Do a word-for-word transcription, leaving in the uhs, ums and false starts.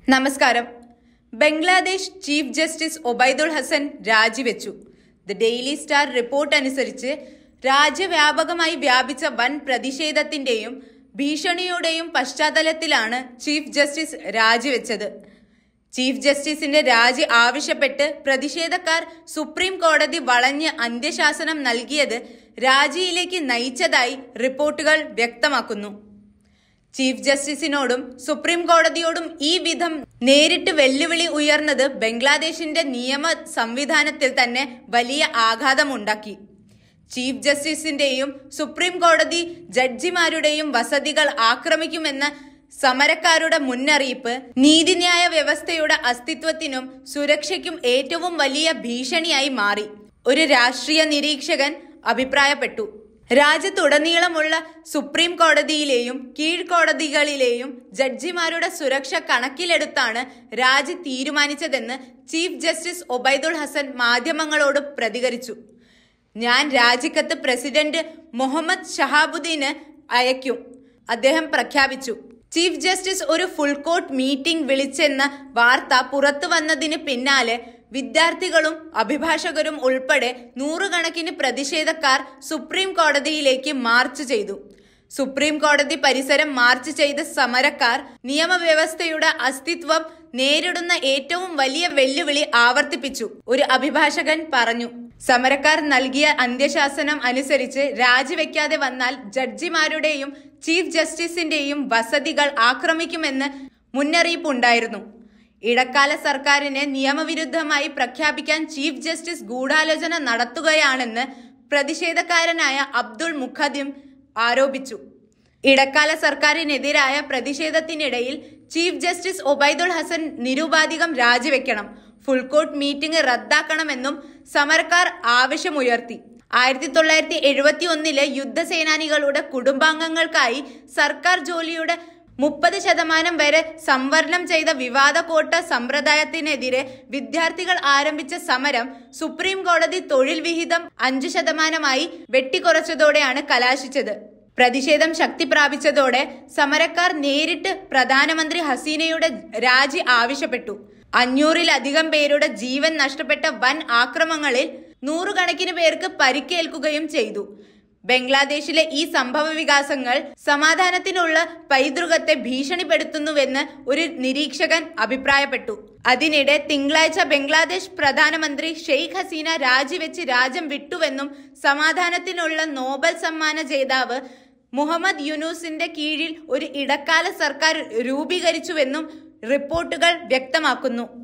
നമസ്കാരം. Bangladesh chief justice Obaidul Hasan രാജിവെച്ചു. The daily star report അനുസരിച്ച് രാജ്യവ്യാപകമായി വ്യാപിച്ച വൻ പ്രതിഷേധത്തിന്റെയും ഭീഷണിയുടെയും പശ്ചാത്തലത്തിലാണ് ചീഫ് ജസ്റ്റിസ് രാജിവെച്ചത്. ചീഫ് ജസ്റ്റിസിന്റെ രാജി ആവശ്യപ്പെട്ട് പ്രതിഷേധക്കാർ സുപ്രീം കോടതി വളഞ്ഞ് അന്ത്യശാസനം നൽകിയത് രാജിയിലേക്ക് നയിച്ചതായി റിപ്പോർട്ടുകൾ വ്യക്തമാക്കുന്നു. ചീഫ് ജസ്റ്റിസിനോടും സുപ്രീം കോടതിയോടും ഈ വിധം നേരിട്ട് വെല്ലുവിളി ഉയർന്നത് ബംഗ്ലാദേശിന്റെ നിയമ സംവിധാനത്തിൽ തന്നെ വലിയ ആഘാതമുണ്ടാക്കി. ചീഫ് ജസ്റ്റിസിന്റെയും സുപ്രീം കോടതി ജഡ്ജിമാരുടെയും വസതികൾ ആക്രമിക്കുമെന്ന സമരക്കാരുടെ മുന്നറിയിപ്പ് നീതിന്യായ വ്യവസ്ഥയുടെ അസ്തിത്വത്തിനും സുരക്ഷയ്ക്കും ഏറ്റവും വലിയ ഭീഷണിയായി മാറി, ഒരു രാഷ്ട്രീയ നിരീക്ഷകൻ അഭിപ്രായപ്പെട്ടു. രാജ്യത്തുടനീളമുള്ള സുപ്രീം കോടതിയിലെയും കീഴ്ക്കോടതികളിലെയും ജഡ്ജിമാരുടെ സുരക്ഷ കണക്കിലെടുത്താണ് രാജി തീരുമാനിച്ചതെന്ന് ചീഫ് ജസ്റ്റിസ് ഒബൈദുൾ ഹസൻ മാധ്യമങ്ങളോട് പ്രതികരിച്ചു. ഞാൻ രാജിക്കത്ത് പ്രസിഡന്റ് മുഹമ്മദ് ഷഹാബുദ്ദീന് അയക്കും, അദ്ദേഹം പ്രഖ്യാപിച്ചു. ചീഫ് ജസ്റ്റിസ് ഒരു ഫുൾ കോർട്ട് മീറ്റിംഗ് വിളിച്ചെന്ന വാർത്ത പുറത്തു വന്നതിന് പിന്നാലെ വിദ്യാർത്ഥികളും അഭിഭാഷകരും ഉൾപ്പെടെ നൂറുകണക്കിന് പ്രതിഷേധക്കാർ സുപ്രീം കോടതിയിലേക്ക് മാർച്ച് ചെയ്തു. സുപ്രീം കോടതി പരിസരം മാർച്ച് ചെയ്ത സമരക്കാർ നിയമവ്യവസ്ഥയുടെ അസ്തിത്വം നേരിടുന്ന ഏറ്റവും വലിയ വെല്ലുവിളി ആവർത്തിപ്പിച്ചു, ഒരു അഭിഭാഷകൻ പറഞ്ഞു. സമരക്കാർ നൽകിയ അന്ത്യശാസനം അനുസരിച്ച് രാജിവെക്കാതെ വന്നാൽ ജഡ്ജിമാരുടെയും ചീഫ് ജസ്റ്റിസിന്റെയും വസതികൾ ആക്രമിക്കുമെന്ന് മുന്നറിയിപ്പുണ്ടായിരുന്നു. ഇടക്കാല സർക്കാരിനെ നിയമവിരുദ്ധമായി പ്രഖ്യാപിക്കാൻ ചീഫ് ജസ്റ്റിസ് ഗൂഢാലോചന നടത്തുകയാണെന്ന് പ്രതിഷേധക്കാരനായ അബ്ദുൾ മുഖദ്ദിം ആരോപിച്ചു. ഇടക്കാല സർക്കാരിനെതിരായ പ്രതിഷേധത്തിനിടയിൽ ചീഫ് ജസ്റ്റിസ് ഒബൈദുൾ ഹസൻ നിരുപാധികം രാജിവെക്കണം, ഫുൾ കോർട്ട് മീറ്റിംഗ് റദ്ദാക്കണമെന്നും സമരക്കാർ ആവശ്യമുയർത്തി. ആയിരത്തി തൊള്ളായിരത്തി എഴുപത്തി ഒന്നിലെ യുദ്ധസേനാനികളുടെ കുടുംബാംഗങ്ങൾക്കായി സർക്കാർ ജോലിയുടെ മുപ്പത് ശതമാനം വരെ സംവരണം ചെയ്ത വിവാദ കോട്ട സമ്പ്രദായത്തിനെതിരെ വിദ്യാർത്ഥികൾ ആരംഭിച്ച സമരം സുപ്രീം കോടതി തൊഴിൽ വിഹിതം അഞ്ചു ശതമാനമായി വെട്ടിക്കുറച്ചതോടെയാണ് കലാശിച്ചത്. പ്രതിഷേധം ശക്തി പ്രാപിച്ചതോടെ സമരക്കാർ നേരിട്ട് പ്രധാനമന്ത്രി ഹസീനയുടെ രാജി ആവശ്യപ്പെട്ടു. അഞ്ഞൂറിലധികം പേരുടെ ജീവൻ നഷ്ടപ്പെട്ട വൻ ആക്രമണങ്ങളിൽ നൂറുകണക്കിന് പേർക്ക് പരിക്കേൽക്കുകയും ചെയ്തു. ബംഗ്ലാദേശിലെ ഈ സംഭവ വികാസങ്ങൾ സമാധാനത്തിനുള്ള പൈതൃകത്തെ ഭീഷണിപ്പെടുത്തുന്നുവെന്ന് ഒരു നിരീക്ഷകൻ അഭിപ്രായപ്പെട്ടു. അതിനിടെ തിങ്കളാഴ്ച ബംഗ്ലാദേശ് പ്രധാനമന്ത്രി ഷെയ്ഖ് ഹസീന രാജിവെച്ച് രാജ്യം വിട്ടുവെന്നും സമാധാനത്തിനുള്ള നോബൽ സമ്മാന ജേതാവ് മുഹമ്മദ് യൂനൂസിന്റെ കീഴിൽ ഒരു ഇടക്കാല സർക്കാർ രൂപീകരിച്ചുവെന്നും റിപ്പോർട്ടുകൾ വ്യക്തമാക്കുന്നു.